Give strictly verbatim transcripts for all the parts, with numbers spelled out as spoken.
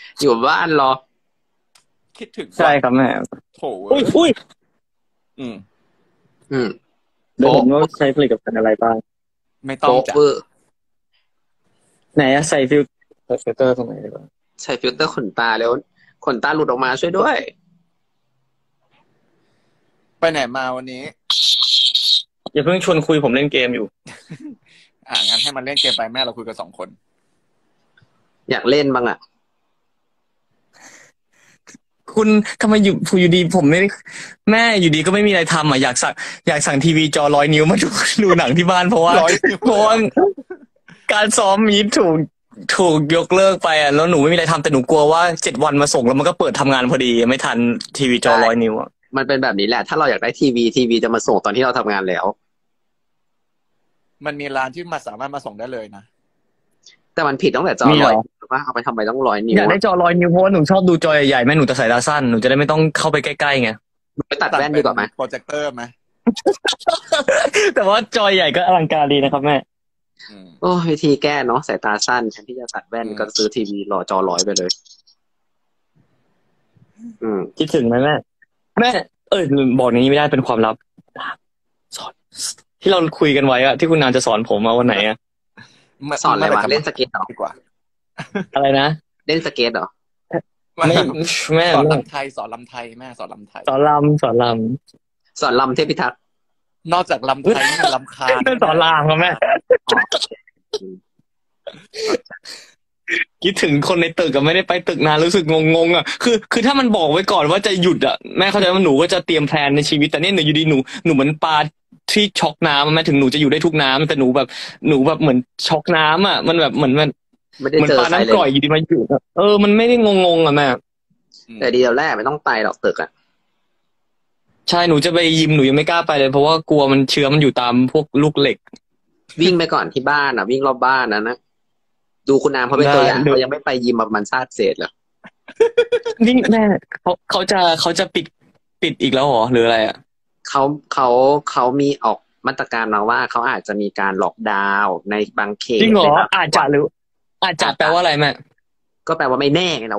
อยู่บ้านรอคิดถึงใช่ครับแม่โถอุ้ยอุ้ยอืมอืมเดี๋ยวผมต้องใช้ผลิตภัณฑ์อะไรบ้างไม่ต้องโป๊ะจ้ะเวอร์ไหนอะใส่ฟิลฟิลเตอร์ตรงไหนดีกว่าใส่ฟิลเตอร์ขนตาแล้วขนตาหลุดออกมาช่วยด้วยไปไหนมาวันนี้อย่าเพิ่งชวนคุยผมเล่นเกมอยู่อ่างั้นให้มันเล่นเกมไปแม่เราคุยกันสองคนอยากเล่นบ้างอ่ะคุณทำไมอยู่อยู่ดีผมไม่แม่อยู่ดีก็ไม่มีอะไรทำอ่ะอยากสั่งอยากสั่งทีวีจอร้อยนิ้วมาดูดูหนังที่บ้านเพราะว่าเพราะว่าการซ้อมมีถูกถูกยกเลิกไปอ่ะแล้วหนูไม่มีอะไรทำแต่หนูกลัวว่าเจ็ดวันมาส่งแล้วมันก็เปิดทำงานพอดีไม่ทันทีวีจอร้อยนิ้วอ่ะมันเป็นแบบนี้แหละถ้าเราอยากได้ทีวีทีวีจะมาส่งตอนที่เราทำงานแล้วมันมีร้านที่มาสามารถมาส่งได้เลยนะแต่มันผิดตั้งแต่จอร้อยว่าเอาไปทำไมต้องร้อยนิ้วอยากได้จอร้อยนิ้วเพราะว่าหนูชอบดูจอใหญ่ๆแม่หนูแต่สายตาสั้นหนูจะได้ไม่ต้องเข้าไปใกล้ๆไงไปตัดแว่นดีกว่าไหมโปรเจคเตอร์ไหมแต่ว่าจอใหญ่ก็อลังการดีนะครับแม่โอ้วิธีแก้เนาะสายตาสั้นแทนที่จะตัดแว่นก็ซื้อทีวีหล่อจอร้อยไปเลยอืมคิดถึงไหมแม่แม่เออบอกอย่างนี้ไม่ได้เป็นความลับสอนที่เราคุยกันไว้อะที่คุณนานจะสอนผมมาวันไหนอะสอนอะไรวะเล่นสเก็ตหรอดีกว่าอะไรนะเล่นสเก็ตหรอไม่แม่สอนลำไทยสอนลำไทยแม่สอนลำไทยสอนลำสอนลำสอนลำเทพิทักษ์นอกจากลำไทยนี่ลำคาญสอนลามครับแม่คิดถึงคนในตึกก็ไม่ได้ไปตึกนานรู้สึกงงๆอ่ะคือคือถ้ามันบอกไว้ก่อนว่าจะหยุดอ่ะแม่เข้าใจว่าหนูก็จะเตรียมแพลนในชีวิตแต่เนี่ยหนูอยู่ดีหนูหนูเหมือนปลาที่ช็อกน้ำแม่ถึงหนูจะอยู่ได้ทุกน้ำแต่หนูแบบหนูแบบเหมือนช็อกน้ำอ่ะมันแบบเหมือนมันเหมือนปลาน้ำกร่อยอยู่ดีมาอยู่เออมันไม่ได้งงๆอ่ะแม่แต่ดีแล้วแรกไม่ต้องไปหรอกตึกอ่ะใช่หนูจะไปยิมหนูยังไม่กล้าไปเลยเพราะว่ากลัวมันเชื้อมันอยู่ตามพวกลูกเหล็กวิ่งไปก่อนที่บ้านอ่ะวิ่งรอบบ้านนะนะดูคุณนามเขาเป็นตัวอย่างเขายังไม่ไปยิมประมาณชาติเศษเหรอนี่แม่เขาเขาจะเขาจะปิดปิดอีกแล้วหรอหรืออะไรอ่ะเขาเขาเขามีออกมาตรการมาว่าเขาอาจจะมีการล็อกดาวน์ในบางเขตจริงเหรออาจจะหรืออาจจะแปลว่าอะไรแม่ก็แปลว่าไม่แน่ไงเรา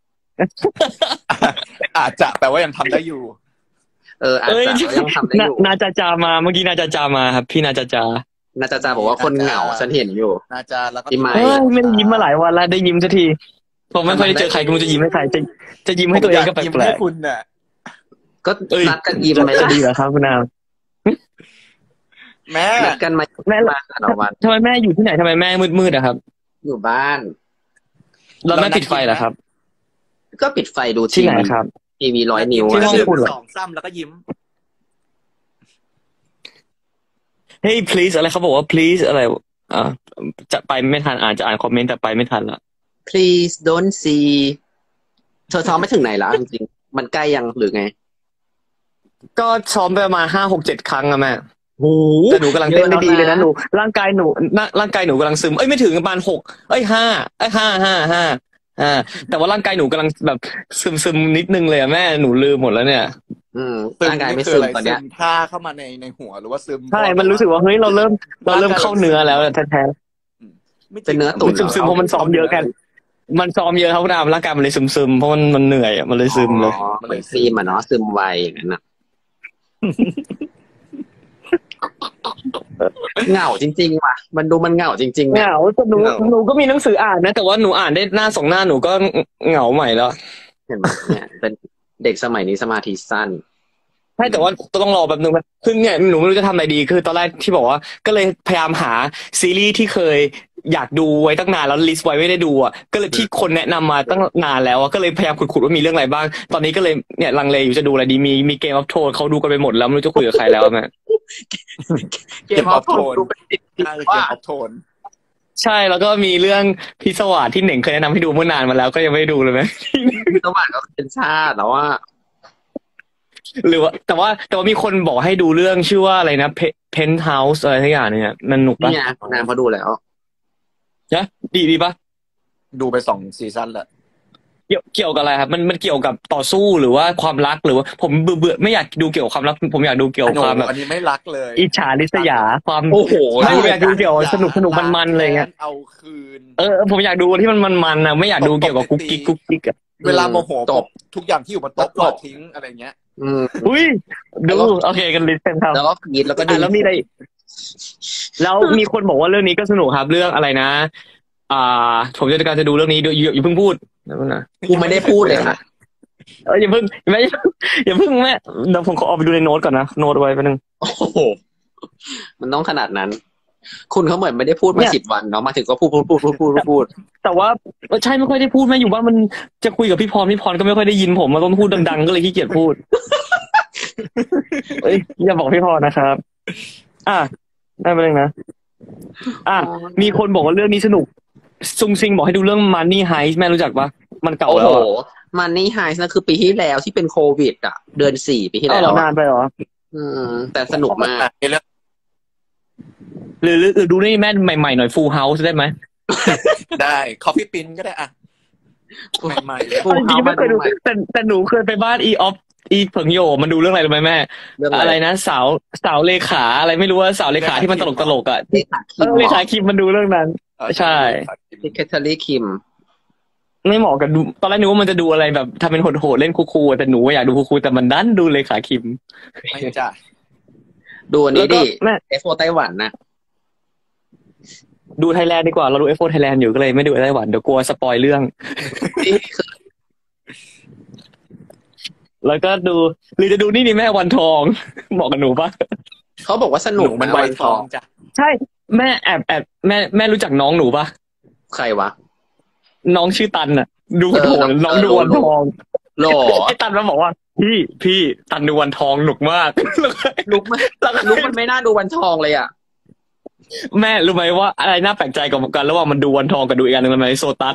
อาจจะแปลว่ายังทำได้อยู่เอออาจจะยังทำได้อยู่นาจาจามาเมื่อกี้นาจาจามาครับพี่นาจาจานาจาจาบอกว่าคนเหงาฉันเห็นอยู่นาจาแล้วก็ไม่ไม่ได้ยิ้มมาหลายวันแล้วได้ยิ้มสักทีผมไม่เคยเจอใครก็รู้จะยิ้มให้ใครจะจะยิ้มให้ตัวเองก็แปลกๆให้คุณน่ะก็นัดกันยิ้มไหมจะดีเหรอครับคุณนาวแม่นัดกันมาแม่ทำไมแม่อยู่ที่ไหนทำไมแม่มืดๆอะครับอยู่บ้านเราไม่ปิดไฟเหรอครับก็ปิดไฟดูที่ไหนครับทีวีร้อยนิ้วที่ห้องคุณสองซ้ำแล้วก็ยิ้มเฮ้ย please อะไรเขาบอกว่า please อะไรอ่าจะไปไม่ทันอ่านจะอ่านคอมเมนต์แต่ไปไม่ทันละ please don't see เธอซ้อมไม่ถึงไหนแล้วจริงๆมันใกล้ยังหรือไงก็ซ้อมไปประมาณห้าหกเจ็ดครั้งอะแม่โอ้แต่หนูกำลังเต้นได้ดีเลยนะหนูร่างกายหนูร่างกายหนูกำลังซึมเอ้ยไม่ถึงประมาณหกเอ้ยห้าเอ้ยห้าห้าห้าอ่าแต่ว่าร่างกายหนูกำลังแบบซึมซึมนิดนึงเลยอะแม่หนูลืมหมดแล้วเนี่ยอืมร่างกายไม่ซึมตอนเนี้ยท่าเข้ามาในในหัวหรือว่าซึมใช่มันรู้สึกว่าเฮ้ยเราเริ่มเราเริ่มเข้าเนื้อแล้วแท้ๆเป็นเนื้อตุ๋นซึมซึมเพราะมันซ้อมเยอะกันมันซ้อมเยอะครับคุณอามร่างกายมันเลยซึมซึมเพราะมันมันเหนื่อยอ่ะมันเลยซึมเลยมันเลยซีมอ่ะเนาะซึมไวอย่างนั้นอ่ะเหงาจริงๆว่ะมันดูมันเหงาจริงๆเหงาแต่หนูหนูก็มีหนังสืออ่านนะแต่ว่าหนูอ่านได้หน้าสองหน้าหนูก็เหงาใหม่แล้วเห็นไหมเนี่ยเป็นเด็กสมัยนี้สมาธิสั้นใช่แต่ว่าต้องรอแบบนึงนะคือเนี่ยหนูไม่รู้จะทำอะไรดีคือตอนแรกที่บอกว่าก็เลยพยายามหาซีรีส์ที่เคยอยากดูไว้ตั้งนานแล้วลิสต์ไว้ไม่ได้ดูอ่ะก็เลยที่คนแนะนำมาตั้งนานแล้วก็เลยพยายามขุดๆว่ามีเรื่องอะไรบ้างตอนนี้ก็เลยเนี่ยลังเลอยู่จะดูอะไรดีมีมีเกมออฟโทนเขาดูกันไปหมดแล้วไม่รู้จะคุยกับใครแล้วแม่เกมออฟโทนดูเป็นติดเกมออฟโทนใช่แล้วก็มีเรื่องพิศวาสที่เหน่งเคยแนะนำให้ดูเมื่อนานมาแล้วก็ยังไม่ได้ดูเลยไหมพิศวาสก็เป็นชาติแล้วว่าหรือว่าแต่ว่าแต่ว่ามีคนบอกให้ดูเรื่องชื่อว่าอะไรนะเพนท์เฮาส์อะไรทั้งอย่างเนี่ยมันหนุกปะนี่ไงนางเขาดูแล้วนะดีดีปะดูไปสองซีซั่นแล้วเกี่ยวเกี่ยวกับอะไรครับมันมันเกี่ยวกับต่อสู้หรือว่าความรักหรือว่าผมเบื่อเบื่อไม่อยากดูเกี่ยวกับความรักผมอยากดูเกี่ยวกับหนูความแบบอันนี้ไม่รักเลยอิจฉาริษยาความโอ้โหไม่ผมอยากดูเกี่ยวกับสนุกสนุกมันมันๆอะไรเงี้ยเอาคืนเออผมอยากดูที่มันมันมันนะไม่อยากดูเกี่ยวกับกุ๊กกิ๊กกุ๊กกิ๊กอะเวลาโมโหตบทุกอย่างที่อยู่บนโต๊ะตบกวาดทิ้งอะไรเงี้ยอืมอุ้ยดูแล้วก็โอเคกันลิสต์เป็นครับแล้วก็กรีดแล้วก็ดึอ่ะงแล้วมีอะไรอีกแล้วมีคนบอกว่าเรื่องนี้ก็สนุกครับเรื่องอะไรนะ อ่า ผมจะการจะดูเรื่องนี้ดูอย่าอย่าเพิ่งพูดนะกูไม่ได้พูดเลยค่ะเอออย่าเพิ่งไม่อย่าเพิ่งแม่เดี๋ยวผมขอเอาไปดูในโน้ตก่อนนะโน้ตไว้แป๊บนึงโอ้โหมันต้องขนาดนั้น คุณเขาเหมือนไม่ได้พูดเนี่มาย สิบวันเนาะมาถึงก็พูดพูดพูดพูดพูดพูดแต่ว่าใช่ไม่ค่อยได้พูดแม่อยู่บ้านมันจะคุยกับพี่พรพี่พรก็ไม่ค่อยได้ยินผมมันต้องพูดดังๆก็เลยขี้เกียจพูด เอ้ยอย่าบอกพี่พรนะครับ อ่ะได้มาเลยนะ อ่ะมีคนบอกว่าเรื่องนี้สนุกซุงซิงบอกให้ดูเรื่อง Money Heist แม่รู้จักปะมันเก่าโอ้แล้โหวอะมันนี่ไฮส์นะคือปีที่แล้วที่เป็นโควิดอ่ะ เดือนสี่ปีที่เอ้าแล้เหรวอนานไปเหรออืม แต่สนุกมากเรื่องหรือหรือหรือดูนี่แม่ใหม่ๆหน่อย Full House ได้ไหมได้คอฟฟี่ปิ้นก็ได้อะใหม่ๆเลย Full จริง House ๆไม่เคยดูมาดูใหม่แต่แต่หนูเคยไปบ้านอีออฟอีเผิงโยมันดูเรื่องอะไรรู้ไหมแม่เรื่องอะอะไร ไรนะสาวสาวเลขาอะไรไม่รู้ว่าสาวเลขาที่มันตลกตลกๆอ่ะเลขาคิเอมอเลขาคิมมันดูเรื่องนั้น ใช่ที่แคทเธอรีนคิมไม่เหมาะกับดูตอนแรกนึกว่ามันจะดูอะไรแบบทำเป็นโหดๆเล่นคูลๆแต่หนูว่าอยากดูคูลๆแต่มันดันดูเลขาคิมไม่จ้ะดูอันแล้นี้วก็ดิแม่เอฟโอไต้หวันนะดูไทยแลนด์ดีกว่าเราดูเอฟโฟไทยแลนด์อยู่ก็เลยไม่ดูไต้หวันเดี๋ยวกลัวสปอยเรื่องนี่คือแล้วก็ดูหรือจะดูนี่นี่แม่วันทอง เหมาะกับหนูปะเขาบอกว่าสหนุนูกมันนะใบวันททออง งจ้ะใช่แม่แอบแอบแม่แม่รู้จักน้องหนูปะใครวะน้องชื่อตันอ่ะ ดูเออโหดน้น้ออง งเออดูวันทองหล่อไอ้ตันมาบอกว่า พี่พี่ตันดูวันทองหนุกมากลุกมันแล้วก็ลุกมันไม่น่าดูวันทองเลยอ่ะแม่รู้ไหมว่าอะไรน่าแปลกใจกับกันระหว่างมันดูวันทองกับดูอีกอันหนึ่งมันไหมโซตัส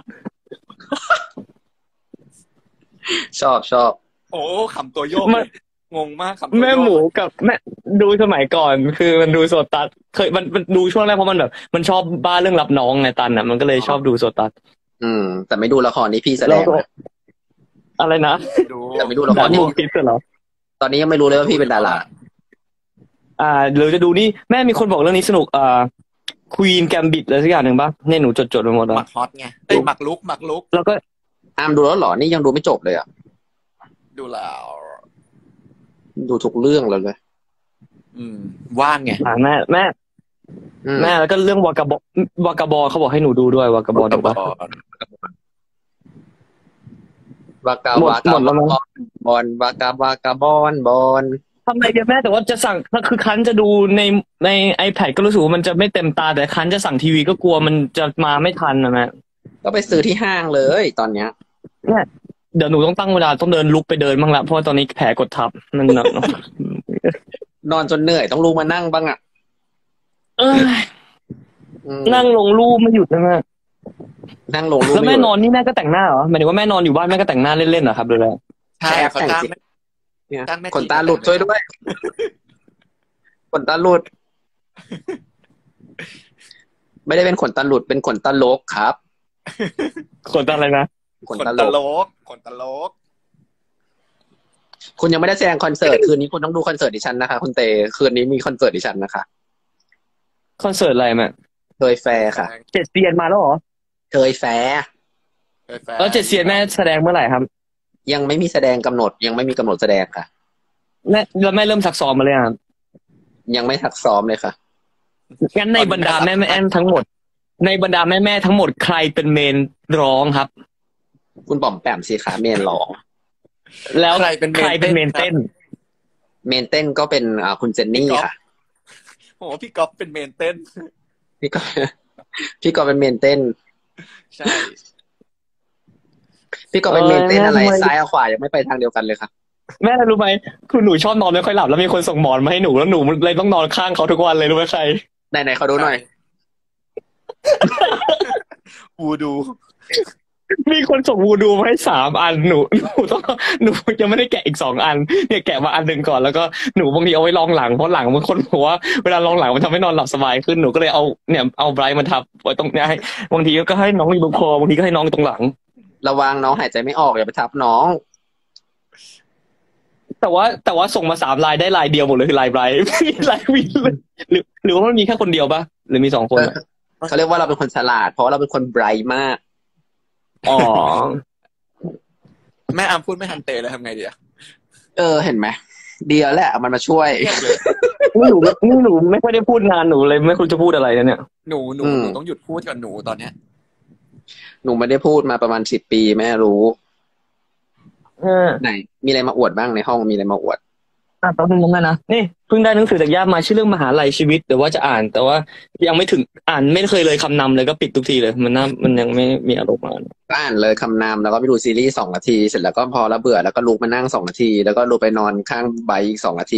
ชอบชอบโอ้ขำตัวโยกเลยงงมากขำตัวโยกแม่หมูกับแม่ดูสมัยก่อนคือมันดูโซตัสเคยมันมันดูช่วงแรกเพราะมันแบบ มันชอบบ้าเรื่องรับน้องไงตันอ่ะมันก็เลยชอบดูโซตัสอืม แต่ไม่ดูละครนี้พี่แสดแล้วงก็นะอะไรนะดูแต่ไม่ดูละคดัรนนี้มูฟิสเหรอตอนนี้ยังไม่รู้เลยว่าพี่เป็นดาราอ่าหรือจะดูนี่แม่มีคนบอกเรื่องนี้สนุกอ่าควีนแกมบิดอะไรสักอย่างหนึ่งป่ะเนี่ยหนูจดจดๆไปหมดหแล้วมักฮอตไงเอ้ยหมักลุกหมักลุกแล้วก็อามดูแล้วเหรอ นี่ยังดูไม่จบเลยอ่ะดูแล้วดูทุกเรื่องเลยเลยอืม ว่างไงอ่าแม่แม่อืมแม่แล้วก็เรื่องวากาบอวากาบอเขาบอกให้หนูดูด้วยวากาบอดูป่ะวากาหมดวากาหมดแล้วมั้งบอลวากาวากาบอนบอลทำไมเดี๋ยวแม่แต่ว่าจะสั่งคือคันจะดูในใน iPad ก็รู้สึกว่ามันจะไม่เต็มตาแต่คันจะสั่งทีวีก็กลัวมันจะมาไม่ทันนะแม่ก็ไปซื้อที่ห้างเลย ตอนเนี้ยเดี๋ยวหนูต้องตั้งเวลาต้องเดินลุกไปเดินบ้างละเพราะว่าตอนนี้แผลกดทับมันหนักเนอะนอนจนเหนื่อยต้องลุกมานั่งบ้างอ่ะเอ้ยอืมนั่งลงรูปไม่หยุดนะแม่นั่งลงรูปแล้วแม่ไยู่นอนนี่แม่ก็แต่งหน้าเหรอหมายถึงว่าแม่นอนอยู่บ้านแม่ก็แต่งหน้าเล่นๆเหรอครับดูแลใช่เขาจ้างเนี่ยตั้งแม่ขนตาหลุดช่วยด้วยขนตาหลุด ไม่ได้เป็นขนตาหลุดเป็นขนตาลกครับคนตั้งอะไรนะขขนนตาตลกลกขนตลกคุณยังไม่ได้แสดงคอนเสิร์ต คืนนี้คุณต้องดูคอนเสิร์ตดิฉันนะคะคุณเตคืนนี้มีคอนเสิร์ตดิฉันนะคะคอนเสิร์ตอะไรแม่เคยแฟร์ค่ะเจ็ดเซียนมาแล้วเหรอเคยแฟร์แล้วเจ็ดเซียนแม่แสดงเมื่อไหร่ครับยังไม่มีแสดงกำหนด ยังไม่มีกำหนดแสดงค่ะแม่แล้วแม่เริ่มซักซ้อมมาเลยอ่ะยังไม่ทักซ้อมเลยค่ะงั้นในบรรดาแม่แม่แอนทั้งหมด ในบรรดาแม่แม่ทั้งหมดใครเป็นเมนร้องครับคุณป๋อมแปมสิคะเมนร้องแล้วใครเป็นเมนใครเป็นเมนเต้นเมนเต้นก็เป็นอ่าคุณเจนนี่ค่ะโอ้พี่ก๊อฟเป็นเมนเต้นพี่ก็ พี่ก็เป็นเมนเต้นใช่พี่ก็เป็นเมนเต้นอะไรเออแม่ทำไมซ้ายกับขวายังไม่ไปทางเดียวกันเลยค่ะแม่รู้ไหมคือหนูชอบนอนไม่ค่อยหลับแล้วมีคนส่งหมอนมาให้หนูแล้วหนูเลยต้องนอนข้างเขาทุกวันเลยรู้ไหมใครไหนไหนเขาดูหน่อยอูดูมีคนส่งวูดูมาให้สามอันหนูหนูต้องหนูยังไม่ได้แกะอีกสองอันเนี่ยแกะมาอันหนึ่งก่อนแล้วก็หนูบางทีเอาไว้รองหลังเพราะหลังบางคนบอกว่าเวลารองหลังมันทำให้นอนหลับสบายขึ้นหนูก็เลยเอาเนี่ยเอาไบรท์มาทับไว้ตรงเนี้ยให้บางทีก็ให้น้องอยู่บนคอบางทีก็ให้น้องตรงหลังระวังน้องหายใจไม่ออกอย่าไปทับน้องแต่ว่าแต่ว่าส่งมาสามลายได้ลายเดียวหมดเลยคือลายไบรท์ไม่มีลายวินเลยหรือหรือว่ามันมีแค่คนเดียวปะหรือมีสองคนเอออะเขาเรียกว่าเราเป็นคนฉลาด เพราะว่าเราเป็นคนไบรท์มากอ๋อแม่อามพูดไม่ทันเตะเลยทำไงดีอะเออเห็นไหมดีแล้วแหละมันมาช่วยเงียบเลยนี่หนูนี่หนูไม่ค่อยได้พูดนานหนูเลยไม่รู้จะพูดอะไรนะเนี่ยหนูหนูอืมหนูต้องหยุดพูดกับหนูตอนเนี้ยหนูไม่ได้พูดมาประมาณสิบปีแม่รู้เออไหน มีอะไรมาอวดบ้างในห้องมีอะไรมาอวดอ่ะแป๊บนึงนะนะนี่เพิ่งได้หนังสือจากย่ามาชื่อเรื่องมหาลัยชีวิตแต่ว่าจะอ่าน แต่ว่ายังไม่ถึงอ่านไม่เคยเลยคำนำเลยก็ปิดทุกทีเลย มันน่ามันยังไม่มีอารมณ์อ่านก็อ่านเลยคำนำแล้วก็ไปดูซีรีส์สองนาทีเสร็จแล้วก็พอแล้วเบื่อแล้วก็ลุกมานั่งสองนาที แล้วก็ลุกไปนอนข้างใบอีกสองนาที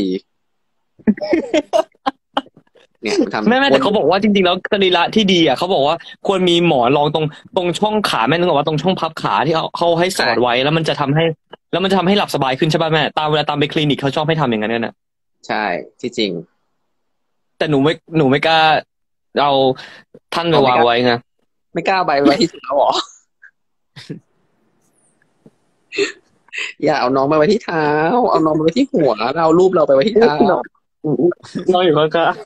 เนี่ยมันทำแม่แม่แต่เขาบอกว่าจริงๆแล้วสรีระที่ดีอ่ะเขาบอกว่าควรมีหมอนรองตรงตรงช่องขาแม่นึกออกว่าตรงช่องพับขาที่เขาเขาให้สอดไว้แล้วมันจะทำให้ แล้วมันจะทำให้หลับสบายขึ้นใช่ป่ะแม่ตามเวลาตามไปคลินิกเขาชอบให้ทำอย่างนั้นเนี่ยนะใช่ที่จริงแต่หนูไม่หนูไม่กล้าเอาท่านไปวางไว้ไงไม่กล้าเอาใบไว้ที่เท้าหรอ อย่าเอาน้องไปไว้ที่เท้า เอาน้องไปไว้ที่หัวแล้วเอารูปเราไปไว้ที่เท้านอนอยู่ข้าง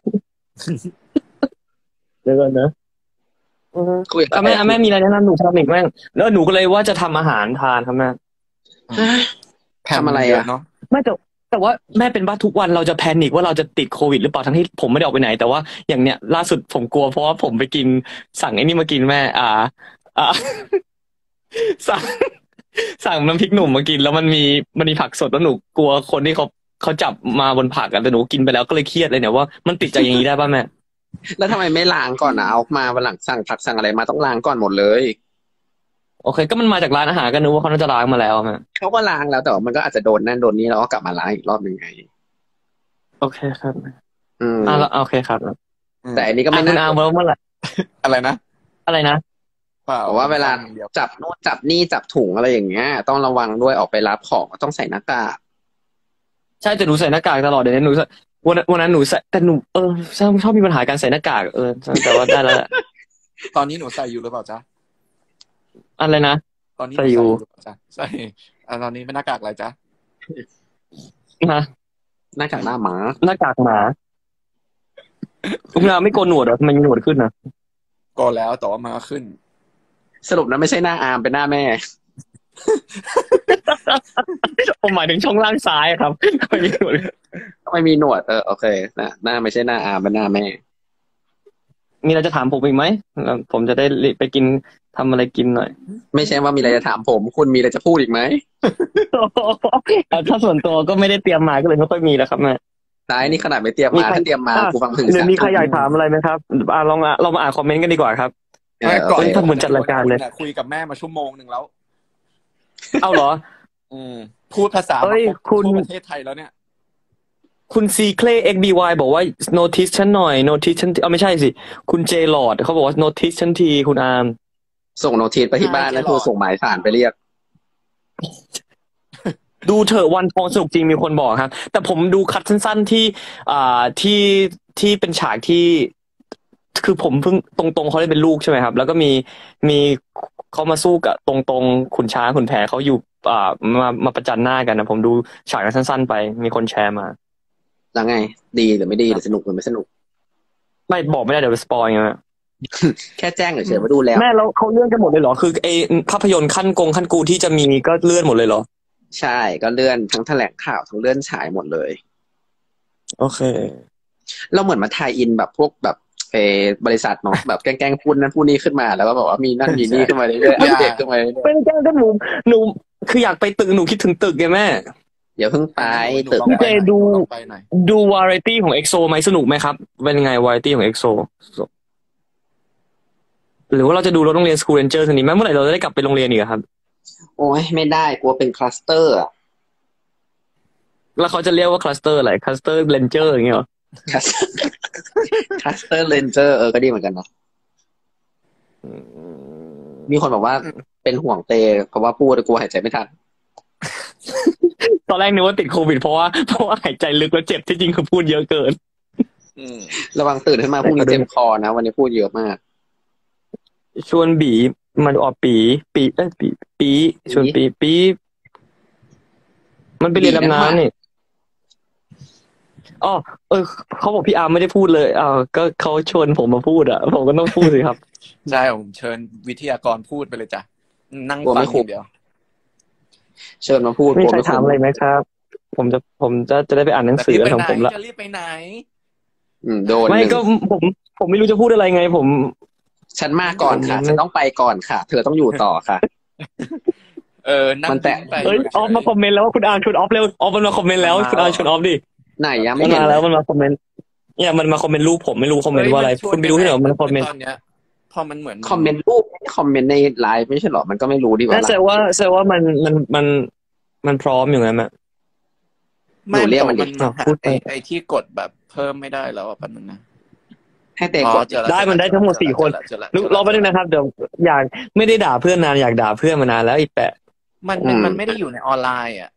ๆเดี๋ยวก่อนนะคุยกับอ่ะแม่อ่ะแม่มีอะไรแนะนำหนูทำอีกแม่แล้วหนูก็เลยว่าจะทำอาหารทานครับแม่ทำอะไรอ่ะเนาะไม่แต่แต่ว่าแม่เป็นบ้าทุกวันเราจะแพนิคว่าเราจะติดโควิดหรือเปล่าทั้งที่ผมไม่ได้ออกไปไหน แต่ว่าอย่างเนี้ยล่าสุดผมกลัวเพราะว่าผมไปกินสั่งไอ้นี่มากินแม่ อ่า อ่า สั่งสั่งน้ำพริกหนุ่มมากิน แล้วมันมีมันมีผักสดแล้วหนูกลัวคนที่เขาเขาจับมาบนผักกันแต่หนูกินไปแล้วก็เลยเครียดเลยเนี่ยว่ามันติดจากอย่างนี้ได้ป่ะแม่แล้วทำไมไม่ล้างก่อนนะเอามาวันหลังสั่งผักสั่งอะไรมาต้องล้างก่อนหมดเลยโอเค ก็มันมาจากร้านอาหารก็นึกว่าเขาน่าจะล้างมาแล้วแม่เขาก็ล้างแล้วแต่ว่ามันก็อาจจะโดนนั่นโดนนี่แล้วก็กลับมาล้างอีกรอบหนึ่งไงโอเคครับอืมอ่าแล้วโอเคครับแต่อันนี้ก็อ่ะไม่คุณน่าอาร์มว่าเมื่อไหร่อะไรนะอะไรนะเปล่าบอกว่าเวลาเดียวจับนู่นจับนี่จับถุงอะไรอย่างเงี้ย ต้องระวังด้วยออกไปรับของก็ต้องใส่หน้ากากใช่แต่หนูใส่หน้ากากตลอดเดี๋ยวนี้หนูใส่วันนั้นวันนั้นหนูใส่แต่หนูเออชอบชอบมีปัญหาการใส่หน้ากากเออแต่ว่าได้แล้วแหละตอนนี้หนูใส่อยู่หรือเปล่าจ๊ะอะไรนะตอนนี้หใส่นูอยู่หรือเปล่าจ๊ะใส่อ่ะตอนนี้เป็นหน้ากากอะไรจ๊ะนะหน้ากากหน้าหมาหน้ากากหมาคุณอาไม่โกนหนวดเหรอทำไมมีหนวดขึ้นนะก็แล้วแต่ว่ามาขึ้นสรุปนะไม่ใช่หน้าอาร์มเป็นหน้าแม่ผมหมายถึงช่องล่างซ้ายครับทำไมมีหนวดทำไมมีหนวดเออโอเคหน้าหน้าไม่ใช่หน้าอาร์มเป็นหน้าแม่มีอะไรจะถามผมอีกไหมแล้วผมจะได้รีบไปกินทำอะไรกินหน่อยไม่ใช่ว่ามีอะไรจะถามผม คุณมีอะไรจะพูดอีกไหมอ่ะถ้าส่วนตัวก็ไม่ได้เตรียมมาก็เลยไม่ค่อยมีแล้วครับแม่นายนี่ขนาดไม่เตรียมมีมาใครถ้าเตรียมมาอ่ะกูฟังถึงหรือสามมีใครทุ่อยากถามอะไรไหมครับอ่ะลองอ่ะเรามาอ่านคอมเมนต์กันดีกว่าครับเออก่อนโอเคทำเหมือนจัดรายการเลยคุยกับแม่มาชั่วโมงหนึ่งแล้วเอาเหรออืม พูดภาษาเอ้ยมาคุณทั่วประเทศไทยแล้วเนี่ยคุณซีเคล เอ็กซ์ บี วาย บอกว่า notice ฉันหน่อย notice ฉันทีเออไม่ใช่สิ คุณเจลอดเขาบอกว่า notice ฉันทีคุณอาร์มส่งโนทีสไปที่บ้านแล้วโทรส่งหมายสารไปเรียกดูเถอะวันทองสนุกจริงมีคนบอกครับ แต่ผมดูคัดสั้นๆที่อ่าที่ที่เป็นฉากที่ คือผมเพิ่งตรงๆเขาได้เป็นลูกใช่ไหมครับ แล้วก็มีมีเขามาสู้กับตรงๆขุนช้างขุนแผนเขาอยู่อ่ามามาประจันหน้ากันนะผมดูฉากนั้นสั้นๆไป มีคนแชร์มาแล้วไง ดีหรือไม่ดีหรือสนุกหรือไม่สนุกไม่บอกไม่ได้เดี๋ยวสปอยไงแม่แค่แจ้งเฉยๆว่าดูแล้วแม่แล้วเขาเลื่อนกันหมดเลยเหรอคือไอภาพยนตร์ขั้นกงขั้นกูที่จะมีก็เลื่อนหมดเลยเหรอใช่ก็เลื่อนทั้งแถลงข่าวทั้งเลื่อนฉายหมดเลยโอเคเราเหมือนมาทายอินแบบพวกแบบเออบริษัทเนาะ แบบแกล้งๆพูดนั่นพูดนี่ขึ้นมาแล้วก็บอกว่ามีนั่นมีนี่ขึ้นมาเรื่อยๆอัปเดตขึ้นมาเรื่อยเป็นแก้วก็หนูหนูคืออยากไปตึกหนูคิดถึงตึกไงแม่ๆอย่าเพิ่งไปตึกพี่เจดูลองไปหน่อยดูวาไรตี้ของเอ็กโซไหมสนุกไหมครับ เป็นยังไงวาไรตี้ของเอ็กโซหรือว่าเราจะดูรถโรงเรียนสกูลเรนเจอร์ทีนี้ไหมเมื่อไหร่เราจะได้กลับไปโรงเรียนอีกอะครับโอ้ยไม่ได้กลัวเป็นคลัสเตอร์อะแล้วเขาจะเรียกว่าคลัสเตอร์อะไรคลัสเตอร์เรนเจอร์อย่างเงี้ยเหรอคลัสคลัสเตอร์เลนเจอร์เออก็ดีเหมือนกันเนาะมีคนบอกว่าเป็นห่วงเตเพราะว่าพูดแล้วกลัวหายใจไม่ทันตอนแรกนึกว่าติดโควิดเพราะว่าเพราะว่าหายใจลึกแล้วเจ็บที่จริงคือพูดเยอะเกินอืมระวังตื่นขึ้นมาพรุ่งนี้เจ็บคอนะวันนี้พูดเยอะมากชวนบีมันออกปีปีเอ้ยปีปีชวนปีปีมันไปเรียนดำน้ำนี่อ๋อเออเขาบอกพี่อาร์มไม่ได้พูดเลยอ้าวก็เขาชวนผมมาพูดอ่ะผมก็ต้องพูดสิครับใช่ผมเชิญวิทยากรพูดไปเลยจ้ะนั่งฟังอย่างเดียวเชิญมาพูดมีใครกลัวถามอะไรไหมครับ ผมจะผมจะจะได้ไปอ่านหนังสือของผมละจะรีบไปไหนอืมโดนไม่หนึ่งก็ผมผมไม่รู้จะพูดอะไรไง ผมฉันมาก่อนค่ะฉันต้องไปก่อนค่ะ เธอต้องอยู่ต่อค่ะเออนั่งมันแตะไปเอ้ยออฟมาคอมเมนต์แล้วว่าคุณอาร์ชวนออฟเร็วออฟมันมาคอมเมนต์แล้วคุณอาร์ชวนออฟดิไหนยังมัไม่นเห็นมาเลแล้ยวมันมาคอมเมนต์เนี่ยมันมาคอมเมนต์รูปผมไม่รู้คอมเมนต์ว่าอะไรคุณไปดูที่ไหนมันคอมเมนต์ตอนเนี้ยพอมันเหมือนคอมเมนต์รูปคอมเมนต์ในไลฟ์ไม่ใช่หรอมันก็ไม่รู้ดีกว่าน่าแสดงว่าแสดงว่ามันมันมันมันพร้อมอยู่ไงแม่หนูเรียกมันดิมันหาไอ้ไอ้ที่กดแบบเพิ่มไม่ได้แล้วอ่ะแป๊บนึงนะให้เตะกดได้มันได้ทั้งหมดสี่คนรอไปนึงนะครับเดี๋ยวอยากไม่ได้ด่าเพื่อนนานอยากด่าเพื่อนมานานแล้วอีแปะมันมันไม่ได้อยู่ในออนไลน์อ่ะ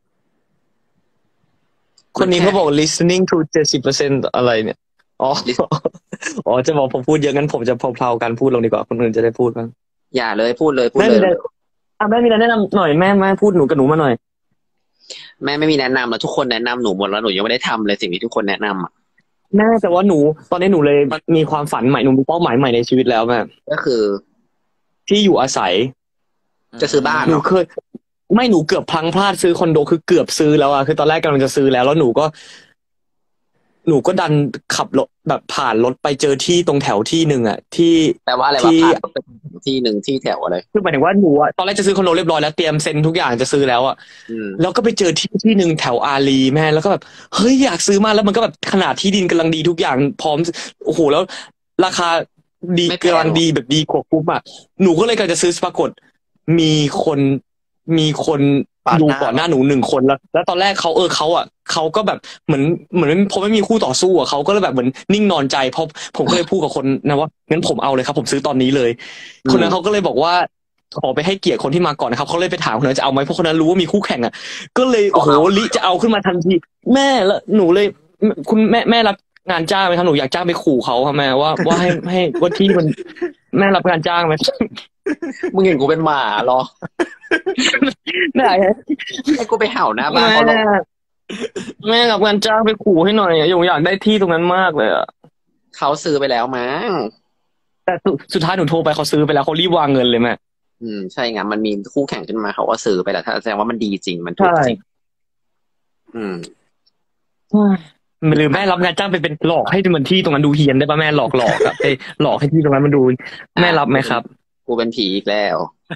คนนี้เขาบอก listening to เจ็ดสิบเปอร์เซ็นต์ อะไรเนี่ยอ๋ออ๋อจะบอกผมพูดเยอะงั้นผมจะเพลาๆการพูดลงดีกว่าคนอื่นจะได้พูดบ้างอย่าเลยพูดเลยพูดแม่เลมีอะไรยอ่ะแม่มีอะไรแนะนำหน่อยแม่แม่พูดหนูกับหนูมาหน่อยแม่ไม่มีแนะนำแล้วทุกคนแนะนำหนูหมดแล้วหนูยังไม่ได้ทำเลยสิ่งที่ทุกคนแนะนำอ่ะแม่แต่ว่าหนูตอนนี้หนูเลยมีความฝันใหม่หนูมีเป้าหมายใหม่ในชีวิตแล้วแม่ก็คือที่อยู่อาศัยจะซื้อบ้านหนูเนาะเคยไม่หนูเกือบพลังพลาดซื้อคอนโดคือเกือบซื้อแล้วอะคือตอนแรกกำลังจะซื้อแล้วแล้วหนูก็ หนูก็ดันขับรถแบบผ่านรถไปเจอที่ตรงแถวที่หนึ่งอะที่แต่ว่าอะไรที่ว่าผ่านที่หนึ่งที่แถวอะไรคือหมายถึงว่าหนูอะตอนแรกจะซื้อคอนโดเรียบร้อยแล้วเตรียมเซ็นทุกอย่างจะซื้อแล้วอะอืมแล้วก็ไปเจอที่ที่หนึ่งแถวอารีแม่แล้วก็แบบเฮ้ยอยากซื้อมากแล้วมันก็แบบขนาดที่ดินกำลังดีทุกอย่างพร้อมโอ้โหแล้ว ราคาดีกำลังดีแบบดีกว่าคุ้มอะหนูก็เลยกำลังจะซื้อปรากฏมีคนมีคนดูก่อนหน้าหนูหนึ่งคนแล้ว แล้วตอนแรกเขาเออเขาอ่ะเขาก็แบบเหมือนเหมือนพอไม่มีคู่ต่อสู้อ่ะเขาก็เลยแบบเหมือนนิ่งนอนใจเพราะผมก็เลยพูดกับคนนะว่างั้นผมเอาเลยครับ ผมซื้อตอนนี้เลย คนนั้นเขาก็เลยบอกว่าขอไปให้เกียรติคนที่มาก่อนนะครับเขาเลยไปถามคนนั้นจะเอาไหมเพราะคนนั้นรู้ว่ามีคู่แข่งอ่ะก็เลยโอ้โหลิจะเอาขึ้นมาทันทีแม่แล้วหนูเลยคุณแม่แม่รับงานจ้างไหมครับหนูอยากจ้างไปขู่เขาค่ะแม่ว่าว่าให้ให้ว่าที่มันแม่รับงานจ้างไหมมึงเห็นกูเป็นหมาเหรอแม่ให้ให้กูไปเห่าหน้าบ้านเขาหรอแม่รับงานจ้างไปขู่ให้หน่อยอะอยากได้ที่ตรงนั้นมากเลยอ่ะเขาซื้อไปแล้วมั้งแต่สุดสุดท้ายหนูโทรไปเขาซื้อไปแล้วเขารีบวางเงินเลยแม่อืมใช่ไงมันมีคู่แข่งขึ้นมาเขาก็ซื้อไปแล้วถ้าแสดงว่ามันดีจริงมันถูกจริงอืมหรือแม่รับงานจ้างไปเป็นหลอกให้มันที่ตรงนั้นดูเฮียนได้ป่ะแม่หลอกหลอกอะไปหลอกให้ที่ตรงนั้นมันดูแม่รับไหมครับกูเป็นผีอีกแล้ว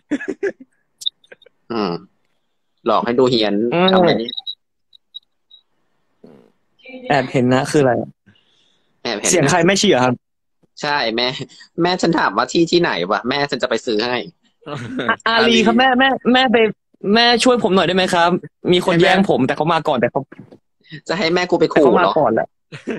อืม หลอกให้ดูเฮียนอืมทำอะไรนี่แอบเห็นนะคืออะไรแอบเห็นเสียงใครแม่เชียร์ครับใช่แม่ แม่ฉันถามว่าที่ที่ไหนวะแม่ฉันจะไปซื้อให้อะอาลีครับแม่แม่แม่ไปแม่ช่วยผมหน่อยได้ไหมครับ มีคนแย่งผมแต่เขามาก่อนแต่เขาจะให้แม่กูไปแต่ขู่เขามาเหรอก่อนแหละ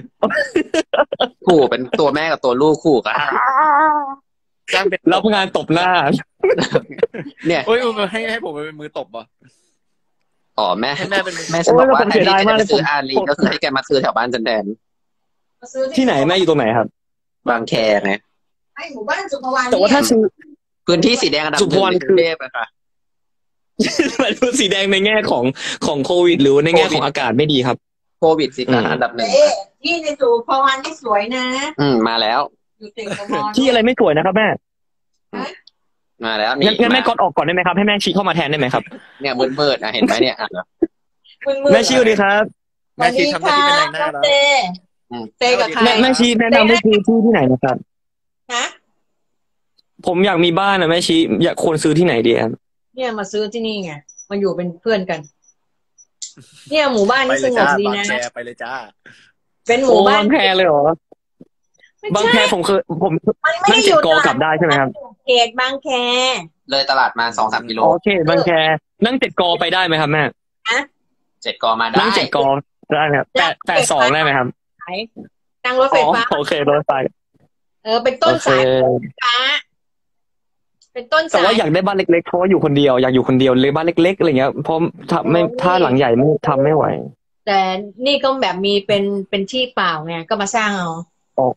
ขู่เป็นตัวแม่กับตัวลูกขู่กันจ้างเป็นรับงานตบหน้าเนี่ยโอ้ยให้ให้ผมเป็นมือตบอ่ะอ๋อแม่ให้แม่เป็นมือแม่ฉันบอกว่าโอ้ยผมแทเสีนยดายที่มากจะเลยไปซื้อผมอาลีก็คือให้แกมาซื้อแถวบ้านฉันแทนที่ไหนแม่อยู่ตรงไหนครับบางแคไงไอหมู่บ้านสุภวรรณแต่ว่าถ้าซื้อพื้นที่สีแดงอันดับหสุนึ่พงรรณในกคืรุองเทพนะคะมันดูสีแดงในแง่ของของโควิด หรือในแง่ของอากาศไม่ดีครับโควิดสิคะอันดับหนึ่งเอ๊ะที่ในสุภวรรณนี่สวยนะอืมมาแล้วอยู่ติดกับมอที่อะไรไม่สวยนะครับแม่มาแล้วงั้นงั้นแม่ากดออกก่อนได้ไหมครับให้แม่ชี้เข้ามาแทนได้ไหมครับเนี่ยมืดมืดๆอ่ะเห็นไหมเนี่ยอ่ะมึนๆแม่ชี้สวัสดีครับสวัสดีค่ะน้องเตเตกับใครแม่แม่ชี้แนะนำให้ซื้อที่ที่ไหนนะครับฮะผมอยากมีบ้านนะแม่ชี้อยากควรซื้อที่ไหนดีครับเนี่ยมาซื้อที่นี่ไงมาอยู่เป็นเพื่อนกัน เนี่ยหมู่บ้านไปนี่เลสยงจ้าบดีบางนะแคไปเลยจ้าเป็นหโอ้มู่บ้านบางแคเลยเหรอไม่บางใช่แคผมเคยผมมันไม่นั่ได้งอเจ็ดยู่กอกลับได้ใช่ไหมครับเขตบางแคเลยตลาดมาสองสามกิโลโอเคบางแคนั่งเจ็ดกอไปได้ไหมครับแม่เจ็ดกอมาได้นั่งเจ็ดกอได้ไหมครับแปดแปดสองได้ไหมครับสายนั่งรถไฟอ๋อฟ้าโอเครถไฟเออเป็นต้โอน เคสายฟ้า เป็นต้นแต่สายว่าอยากได้บ้านเล็กๆเพราะว่าอยู่คนเดียวอยากอยู่คนเดียวเลยบ้านเล็กๆอะไรเงี้ยเพราะถ้าไม่ถ้าหลังใหญ่ไม่ทำไม่ไหวแต่นี่ก็แบบมีเป็นเป็นที่เปล่าไงก็มาสร้างเอา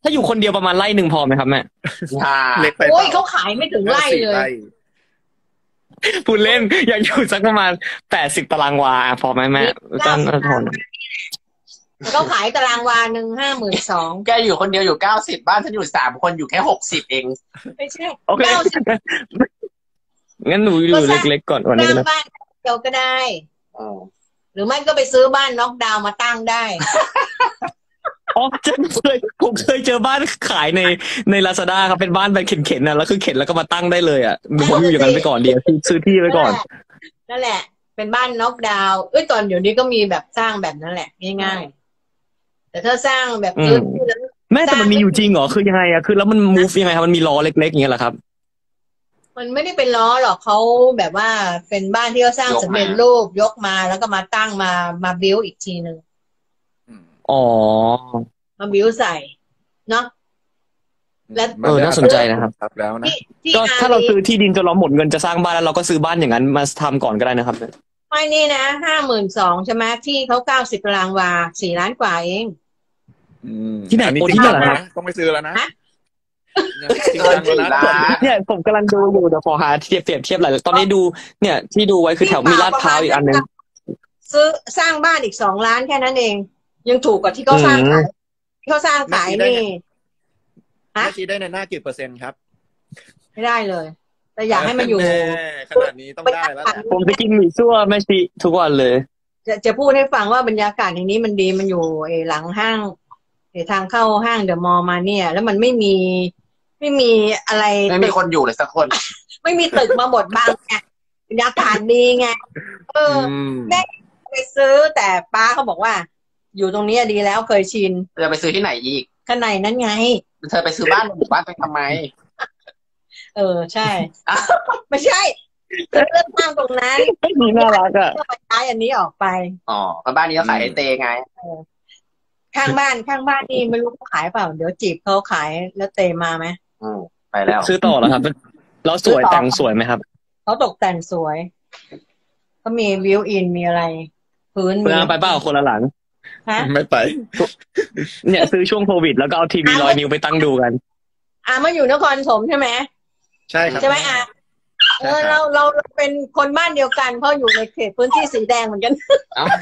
ถ้าอยู่คนเดียวประมาณไร่หนึ่งพอไหมครับแม่ค่ะเล็กไปโอ้ยเปเขาล่าขายไม่ถึงไร่เลยพูดเล่นอยากอยู่สักประมาณแปดสิบตารางวาพอไหมแม่ตั้งทนเขาขายตารางวาหนึ่งห้าหมื่นสองแกอยู่คนเดียวอยู่เก้าสิบบ้านฉันอยู่สามคนอยู่แค่หกสิบเองไม่ใช่โอเคเก้าสิบงั้นหนูอยู่เล็กๆก่อนวันสนี้ร้างนะบ้านเดียวก็ได้อ๋อหรือไม่ก็ไปซื้อบ้านน็อกดาวน์มาตั้งได้อ๋อจะเคยผมเคยเจอบ้านขายในในลาซาด้าครับเป็นบ้านแบบเข็นๆนะแล้วคือเข็นแล้วก็มาตั้งได้เลยอ่ะผมอยู่อย่างนั้นไปก่อนเดียวซื้อที่ไว้ก่อนนั่นแหละ เป็นบ้านน็อกดาวน์เอ้ยตอนเดี๋ยวนี้ก็มีแบบสร้างแบบนั้นแหละง่ายๆแต่ถ้าสร้างแบบอืมซื้อที่แล้วแม่แต่มันมีอยู่จริงเหรอคือยังไงอะคือแล้วมัน move ยังไงครับมันมีล้อเล็กๆอย่างเงี้ยเหรอครับมันไม่ได้เป็นล้อหรอกเขาแบบว่าเป็นบ้านที่เขาสร้างสำเร็จรูปยกมาแล้วก็มาตั้งมามาบิวอีกทีหนึ่งอ๋อมาบิวใส่เนาะ และเออน่าสนใจนะครับครับแล้วนะที่ที่ก็อาถ้าเรารีซื้อที่ดินจนเราหมดเงินจะสร้างบ้านแล้วเราก็ซื้อบ้านอย่างนั้นมาทำก่อนก็ได้นะครับไม่นี่นะห้าหมื่นสองใช่ไหมที่เขาเก้าสิบตารางวาสี่ล้านกว่าเองอืมที่ไหนอัโอ้จริที่งไหนจังเหรอนะต้องไปซื้อแล้วนะฮะจริงจังแล้วนะเนี่ยผมกำลังดูอยู่เดี๋ยวขอหาเทียบเปรียบเทียบหลายตอนนี้ดูเนี่ยที่ดูไว้คือแถวมีลาดพร้าวอีกอันนึงซื้อสร้างบ้านอีกสองล้านแค่นั้นเอง ยังถูกกว่าที่เขาสร้างขายที่เขาสร้างขายนี่ ฮะแม่ชี้ได้ในหน้ากี่เปอร์เซ็นต์ครับไม่ได้เลย แต่อยากให้มันอยู่แขนาดนี้ต้องได้แล้วแหละผมจะกินหมี่ซั่วแม่ชีทุกวันเลยจะจะพูดให้ฟังว่าบรรยากาศอย่างนี้มันดีมันอยู่ไอ้หลังห้างไอ้ทางเข้าห้างเดอะมอลล์มาเนี่ย แล้วมันไม่มีไม่มีอะไรไม่มีคนอยู่เลยสักคนไม่มีตึกมาบดบังไงบรรยากาศดีไงเออมแม่ไปซื้อแต่ป้าเขาบอกว่า อยู่ตรงนี้ดีแล้วเคยชินจะไปซื้อที่ไหนอีกข้างในนั้นไงเธอไปซื้อบ้านในหมู่บ้านไปทำไมเออใช่ ไม่ใช่เลือกตั้งตรงนั้นนี่น่ารักอ่ะเพื่อมาใช้อันนี้ออกไปอ๋อเพราะบ้านนี้เขาขายไอเตไงข้างบ้านข้างบ้านนี่ไม่รู้เขาขายเปล่า เดี๋ยวจีบเขาขายแล้วเตมาไหมอืมไปแล้วซื้อต่อแล้วครับแล้วสวยแต่งสวยไหมครับเขาตกแต่งสวยเขามีวิวอินมีอะไร พื้นคุณมีอาไปเปล่าคนละหลังฮะไม่ไปเนี่ยซื้อช่วงโควิดแล้วก็เอาทีวีร้อยนิ้วไปตั้งดูกันอามาอยู่นครปฐมใช่ไหมใช่ครับใช่ไหมอาเออเราเราเราเป็นคนบ้านเดียวกันเพราะอยู่ในเขตพื้นที่สีแดงเหมือนกันเอ้า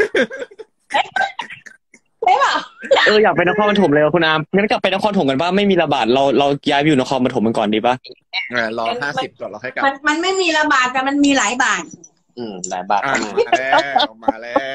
ใช่เปล่าเอออยากไปนครปฐมเลยว่ะคุณอามงั้นกลับไปนครปฐมกันป่ะไม่มีระบาดเราเราย้ายไปอยู่นครปฐมกันก่อนดีป่ะเออรอห้าสิบก่อนเราค่อยกลับมันมันไม่มีระบาดแต่มันมีหลายบาทอืมหลายบาทอ่ะเข้ามามาแล้วมาแล้ว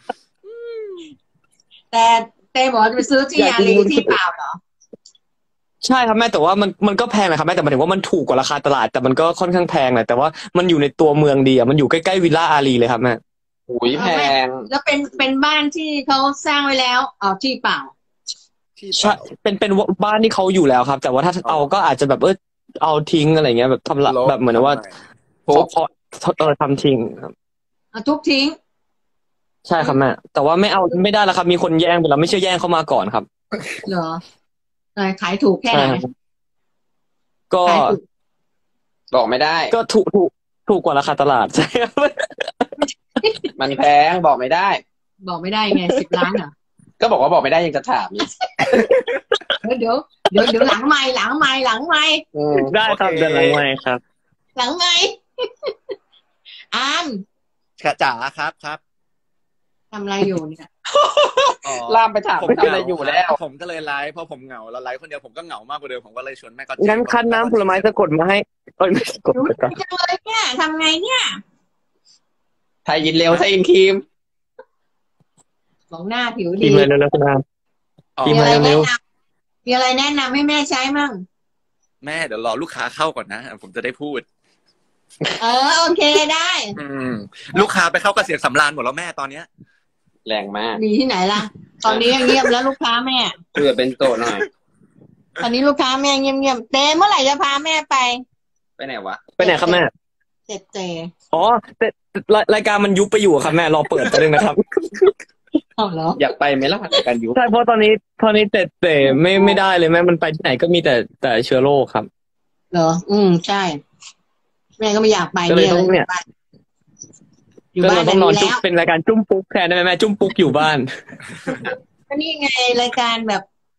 แต่เตบอกว่าจะไปซื้อที่อารีที่เปล่าเหรอใช่ครับแม่แต่ว่ามันมันก็แพงนะครับแม่แต่หมายถึงว่ามันถูกกว่าราคาตลาดแต่มันก็ค่อนข้างแพงแหละแต่ว่ามันอยู่ในตัวเมืองดีอ่ะมันอยู่ใกล้ๆวิลล่าอารีเลยครับแม่อุ้ยแพงแล้วเป็นเป็นบ้านที่เขาสร้างไว้แล้วเอาที่เปล่าที่ใช่เป็นเป็นบ้านที่เขาอยู่แล้วครับ แต่ว่าถ้าเอาก็อาจจะแบบเออเอาทิ้งอะไรเงี้ยแบบทำละแบบเหมือนว่าเพราะเพราะเออทำทิ้งครับเอาทุบทิ้งใช่ครับแม่แต่ว่าไม่เอาไม่ได้แล้วครับมีคนแย่งไปแล้วไม่ใช่แย่งเข้ามาก่อนครับเหรอเออขายถูกแค่ใช่ไหนครับก็ขายถูกบอกไม่ได้ก็ถูกถูกถูกกว่าราคาตลาดใช่ครับมันแพงบอกไม่ได้บอกไม่ได้ไงสิบล้านเหรอก็บอกว่าบอกไม่ได้ยังจะถามอีกเดี๋ยวเดี๋ยวเดี๋ยวหลังไม่หลังไม่หลังไม่อืมได้ครับเดือนละไม่ครับหลังไม่ อามจ๋าครับครับทำอะไรอยู่เนี่ยอ๋อลามไปถามผมไปทำอะไรอยู่แล้วผมก็เลยไลฟ์เพราะผมเหงาแล้วไลฟ์คนเดียวผมก็เหงามากกว่าเดิมผมก็เลยชวนแม่ก็งั้นคั้นน้ำผลไม้สะกดมาให้เอ้ยไม่สะกดหิวไปก่อนจังเลยเนี่ยทำไงเนี่ยไทยยินเร็วไทยยินครีมของหน้าผิวทีดีมเลยเร็วๆคุณอามอ๋อทีมีมอะไรเร็แนะวนำมีอะไรแนะนำให้แม่ใช้มั่งแม่เดี๋ยวรอลูกค้าเข้าก่อนนะ ผมจะได้พูดเออโอเคได้อืมลูกค้าไปเข้าเกษียณสำราญหมดแล้วแม่ตอนเนี้ยแรงมากมีที่ไหนล่ะ ตอนนี้เงียบแล้วลูกค้าแม่คุยกับเป็นโตหน่อยตอนนี้ลูกค้าแม่เงียบๆเตเมื่อไหร่จะพาแม่ไปไปไหนวะๆไปไหนครับแม่เจ็ดเจอ๋อแต่แต่รายรายการมันยุบไปอยู่อะครับแม่รอเปิดตัวนึงนะครับเอาเหรออยากไปไหมล่ะรายการยุคใช่เพราะตอนนี้ตอนนี้แต่แต่ไม่ไม่ได้เลยแม่มันไปที่ไหนก็มีแต่แต่เชื้อโรคครับเหรอ อืมใช่ แม่ก็ไม่อยากไปก็เลยเนี่ยต้องเนี่ยอยู่ก็บ้าเรานต้องนอนดีจุ๊บแล้วเป็นรายการจุ้มปุ๊กแทนได้ไหมแม่จุ้มปุ๊กอยู่บ้านก็นี่ไงรายการแบบ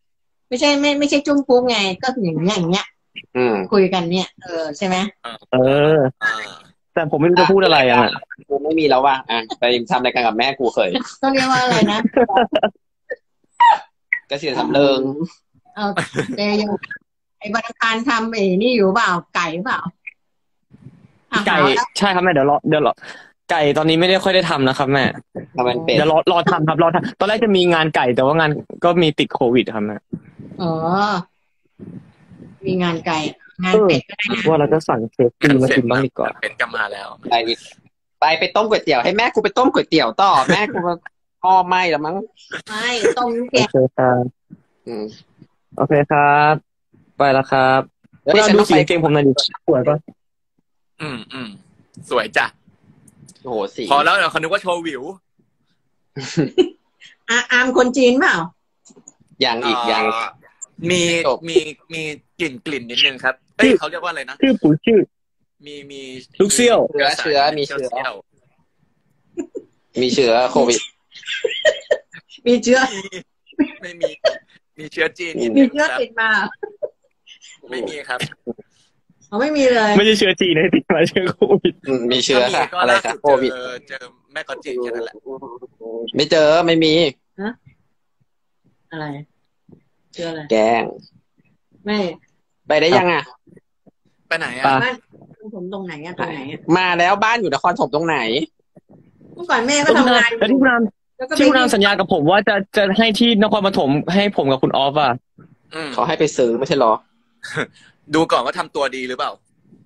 ไม่ใช่ไม่ไม่ใช่จุ้มปุ๊กไงก็อย่างเงี้ยอย่างเงี้ยอืมคุยกันเนี่ยเออใช่ไหมเอออ่าแต่ผมไม่รู้จะพูดอะไรอ่ะกูไม่มีแล้วว่ะอ่ะไปทำรายการกับแม่กูเคยต้องเรียกว่าอะไรนะเกษียณสำเริงเออเดยยังไอ้บริการทำไอ้นี่อยู่เปล่าไก่เปล่าอ่ะไก่หาแล้วใช่ครับแม่เดี๋ยวรอเดี๋ยวรอไก่ตอนนี้ไม่ได้ค่อยได้ทำนะครับแม่ทำมันเป็นเดี๋ยวรอรอทำครับรอทำตอนแรกจะมีงานไก่แต่ว่างานก็มีติดโควิดครับแม่อ๋อมีงานไก่งานเป็ดก็ได้นะว่าเราจะสั่งเคฟซีมากินบ้างดีกว่าเป็นกลับมาแล้วไปอีกไปไปต้มก๋วยเตี๋ยวให้แม่กูไปต้มก๋วยเตี๋ยวต่อแม่กูมาพ่อไหม้แล้วมั้งไม่ต้มแกโอง เคครับอืมโอเคครับ ไปแล้วครับเดี๋ยวเราฉันดูต้องสีไปกางเกงผมหน่อยดิสวยปะอืมอืมสวยจ้ะโอ้โหสีพอแล้วเดี๋ยวเขานึกว่าโชว์วิวอาอามคนจีนเปล่ายังอีกยังเอ่อมีจบมีมีกลิ่นกลิ่นนิดนึงครับเอ้ยเขาเรียกว่าอะไรนะชื่อปู่ชื่อมีมีลูกเซี่ยวเชื้อเชื้อมีเชื้อเซี่ยวมีเชื้อโควิดมีเชื้อมีไม่มี มีเชื้อจีนนิดมีนึงเชื้อครับติดมาไม่มีครับเขาไม่มีเลยไม่ใช่เชื้อจีนนะติดมาเชื้อโควิดอืมมีเชื้อค่ะก็อะไรล่าคะสุดโควิดเจอเจอแม่กอจีนแค่นั้นแหละไม่เจอไม่มีอะไรเชื้ออะไรแกล้งไม่ไปได้ยังอ่ะไปไหนปะอ่ะบ้านผมตรงไหนอะตรงไหนอะมาแล้วบ้านอยู่นครถมตรงไหนเมื่อก่อนแม่ก็ทำงานแล้วที่คุณรามแล้วก็ที่คุณรามสัญญากับผมว่าจะจะให้ที่นครปฐมให้ผมกับคุณออฟอ่ะอืมเขาให้ไปซื้อไม่ใช่เหรอดูก่อนว่าทำตัวดีหรือเปล่า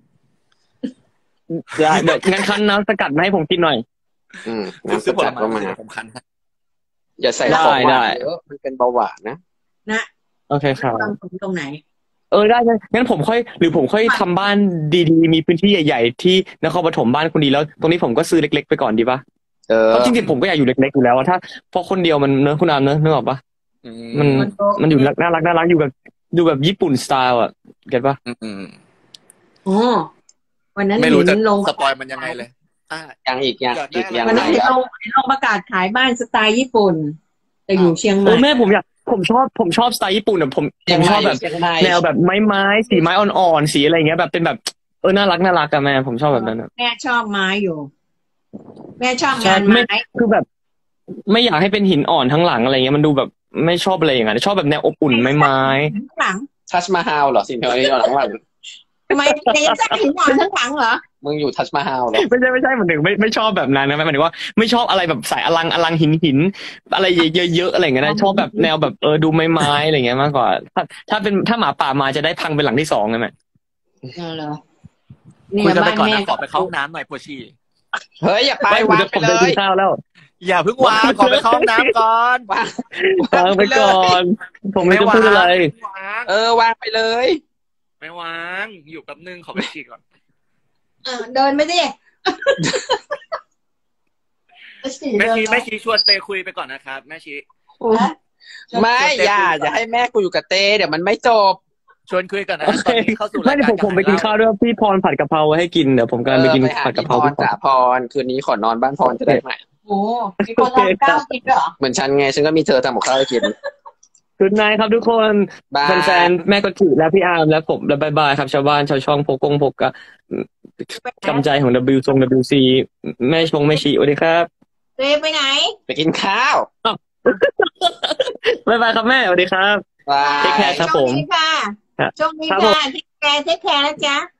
เดี๋ยวเดี๋ยวงั้นคั้นน้ำสกัดมาให้ผมกินหน่อยอืมคุณน้ำสซื้อผลกัดไม้ก็มาสำคัญครับอย่าใส่ได้ของหวาได้นเยอะมันเป็นเบาหวานนะนะโอเคครับทำผมตรงไหนเออได้ได้งั้นผมค่อยหรือผมค่อยทำบ้านดีๆ มีพื้นที่ใหญ่ๆที่นครปฐมบ้านคุณดีแล้ว ตรงนี้ผมก็ซื้อเล็กๆไปก่อนดีปะเออเพราะจริงๆผมก็อยากอยู่เล็กๆอยู่แล้วอะถ้าเพราะคนเดียวมันเนอะคุณอามเนอะนึกออกปะอืมันมมันอยู่น่ารักน่ารักอยู่แบบดูแบบญี่ปุ่นสไตล์อ่ะเก็ตปะอืมอืมอ๋อวันนั้นไม่รู้จะเห็นลงสปอยมันยังไงเลยอ่ายังอีกยังอยากได้อีกยังวันนั้นไงเห็นลงเห็นลงประกาศขายบ้านสไตล์ญี่ปุ่น แต่อยู่เชียงใหเอม่อแม่ผมอยากผมชอบผมชอบสไตล์ญี่ปุ่นอ่ะผมผเชียงมใหชม่อบแบบเชียงใหม่แนวแบบไม้ไม้สีไม้อ่อนๆสีอะไรเงี้ยแบบเป็นแบบเออน่ารักน่ารักอะแม่ผมชอบแบบนั้นอะแม่ชอบไม้อยู่ แม่ชอบใช่งานไม่ไม้คือแบบ ไม่อยากให้เป็นหินอ่อนทั้งหลังอะไรเงี้ยมันดูแบบไม่ชอบอะไรอย่างเงี้ยชอบแบบแนวอบอุ่นไม้ไม้ทั้งหลังทัชมาฮาลเหรอสิ่งที่เราอยู่ข้างหลังทำไมแกยังสร้างหินอ่อนทั้งหลังเหรอมึงอยู่ทัชมาฮาลเหรอไม่ใช่ไม่ใช่เหมือนถึงไม่ไม่ชอบแบบนั้นนะหมายถึงว่าไม่ชอบอะไรแบบสายอลังอลังหินหินอะไรเยอะๆอะไรเงี้ยนะชอบแบบแนวแบบเออดูไม้ไม้อะไรเงี้ยมากกว่า ถ้าถ้าเป็นถ้าหมาป่ามาจะได้พังเป็นหลังที่สองไงแม่เออเหรอเนี่คุยยกันไปบ้านก่อนแม่นะขอไปเข้าห้องน้ำหน่อยปวดฉี่เฮ้ยอย่าไปไปวางจะไปผมเลไปกินยข้าวแล้วอย่าเพิ่งวางขอไปเข้าห้องน้ำก่อนวางวางไปก่อน ผมไม่จะพูดอะไรไม่วางเออวางไปเลยไม่วางอยู่แป๊บนึงขอไปฉี่ก่อนเออเดินไปดิแม่ชีแม่ชีชวนเตคุยไปก่อนนะครับแม่ชีไม่อย่าอย่าให้แม่กูอยู่กับเต้เดี๋ยวมันไม่จบชวนคุยก่อนนะโอตเคอนนี้เข้าสู่ไม่รายเดี๋ยกาว รผมผมไปกินข้าวด้วยพี่พรผัดกะเพราไว้ให้กินเดี๋ยวผมกำลังไปกินเออหาผัดกะเพราพี่พี่พพรรจ๋าพรคืนนี้ขอนอนบ้านพรจะได้ไหมโอ้มีคนทำข้าวกินด้วยเหรอเหมือนฉันไงฉันก็มีเธอทำกับข้าวให้กินคืนนายครับทุกคนบายแฟนๆแม่กดถือและพี่อาร์มและผมและบายบายครับชาวบ้านชาวช่องโพกงโพกะกำใจของ W ทรง ดับเบิลยู ซี แม่ชงแม่ชีสวัสดีครับเตไปไหนไปกินข้าวบายบายครับแม่สวัสดีครับบาย Take care ครับผมโชคดีค่ะครับโชคดีครับผค่ะมเทคแคร์เทคแคร์นะจ๊ะ